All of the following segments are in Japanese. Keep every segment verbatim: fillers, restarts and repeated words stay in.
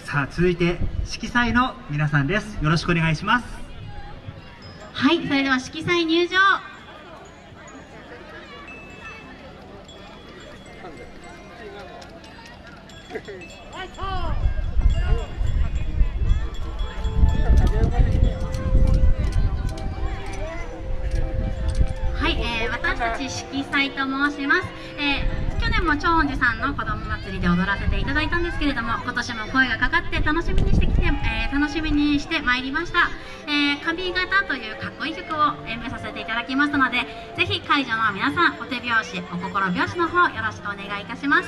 さあ続いて色彩の皆さんです。よろしくお願いします。 はい、それでは色彩入場。はい、えー、私たち色彩と申します。えー、去年も長音寺さんの子ども祭りで踊らせていただいたんですけれども、今年も声がかかって楽しみにしてきて、えー、楽しみにしてまいりました。えー、髪型というかっこいい曲を演舞させていただきますので、ぜひ会場の皆さん、お手拍子、お心拍子の方よろしくお願いいたします。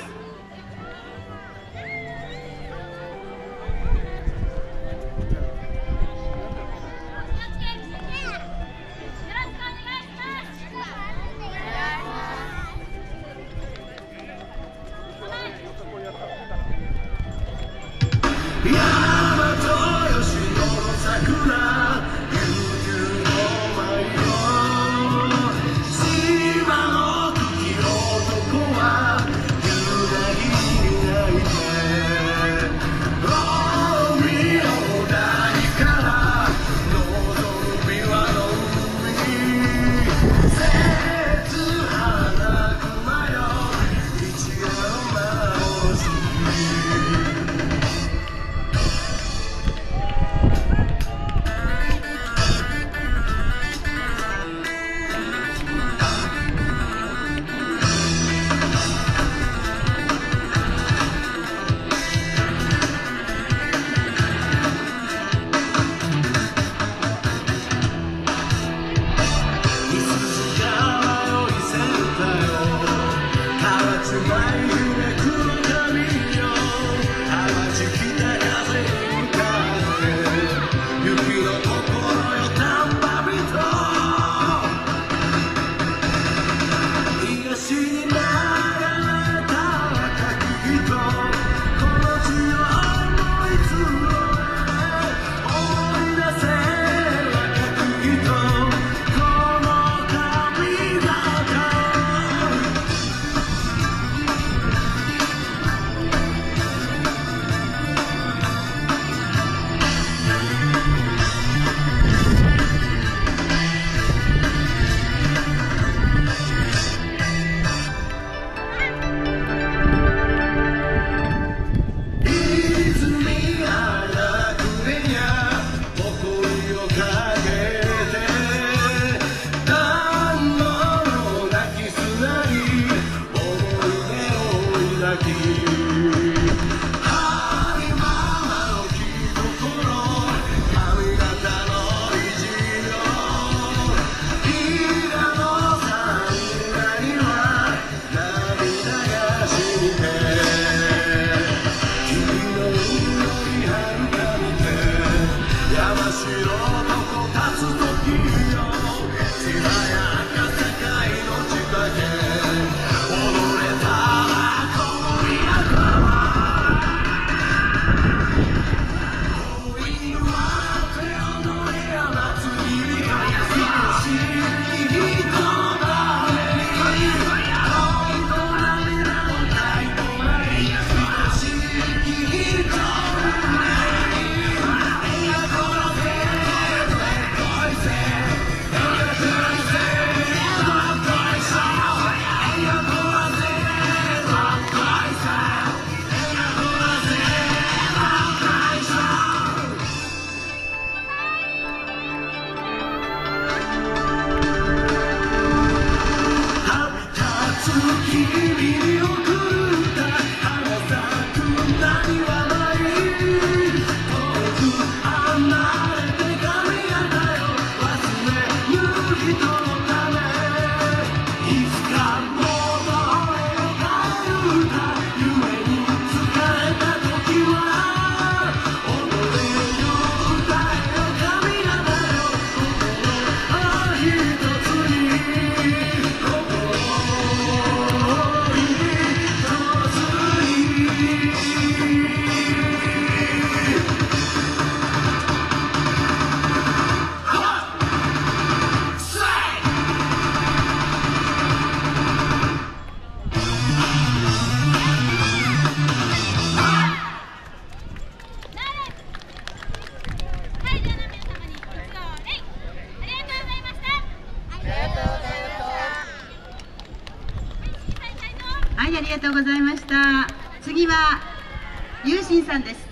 はい、ありがとうございました。次は、ゆうしんさんです。